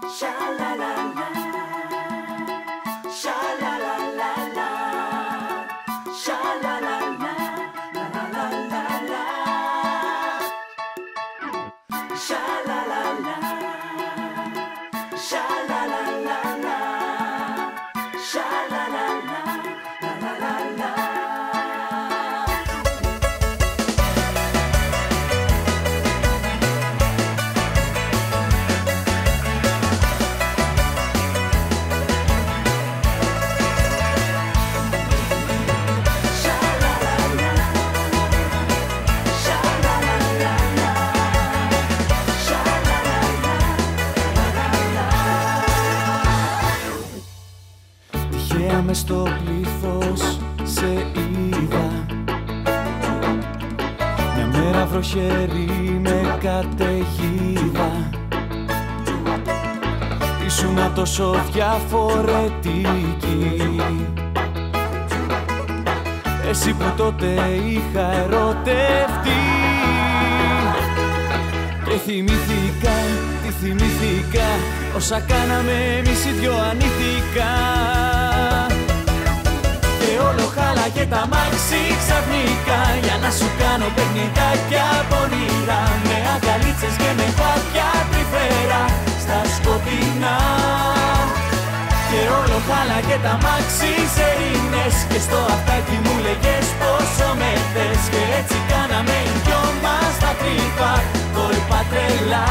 Μες στο πλήθος σε είδα μια μέρα βροχερή με καταιγίδα. Ήσουνα τόσο διαφορετική, εσύ που τότε είχα ερωτευτεί. Και θυμήθηκα, τι θυμήθηκα, όσα κάναμε εμείς οι δυο ανήθικα. Και όλο χάλαγε τα μάξι ξαφνικά, για να σου κάνω παιχνιδάκια πονηρά, με αγκαλίτσες και με χάπια τρυφερά στα σκοτεινά. Και όλο χάλαγε τα μάξι σε ειρήνες, και στο αυτάκι μου λέγες πόσο με θες. Και έτσι κάναμε οι δυο μας τα κρυφά κόλπα τρελά.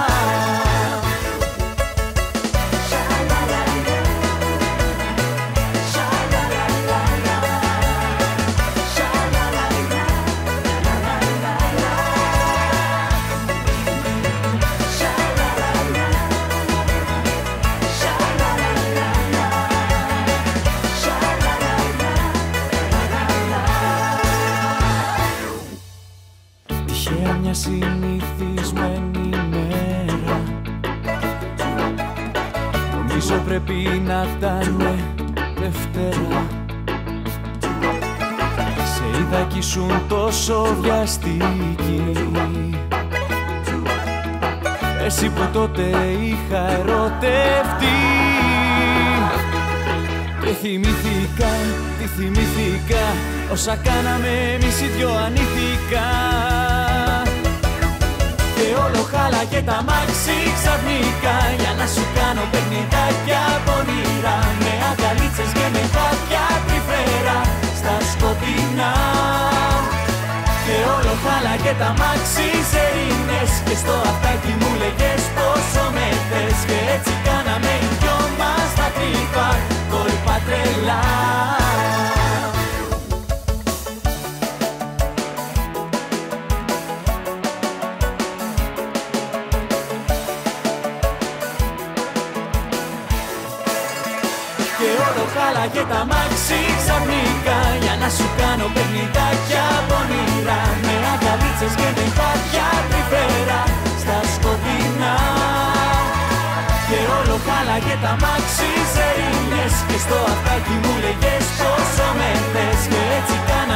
Μια συνηθισμένη μέρα, νομίζω πρέπει να ήταν Δευτέρα. Σε είδα κι ήσουν τόσο βιαστική, εσύ που τότε είχα ερωτευτεί. Και θυμήθηκα, τι θυμήθηκα, όσα κάναμε εμείς οι δυο ανήθικα. Και όλο χάλαγε τα μάξι ξαφνικά, για να σου κάνω παιχνιδάκια πονηρά, με αγκαλίτσες και με χάπια τρυφερά στα σκοτεινά. Και όλο χάλαγε τα μάξι σε ειρήνες, και στο αυτάκι μου λέγες πόσο με θες. Και έτσι κάναμε οι δυο μας τα κρυφά κόλπα τρελά. Και όλο χάλαγε τα μάξι ξαφνικά, για να σου κάνω παιχνιδάκια πονηρά, με αγκαλίτσες και με χάπια τρυφερά στα σκοτεινά. Και όλο χάλαγε τα μάξι σε ειρήνες, και στο αυτάκι μου λέγες πόσο με θες. Και έτσι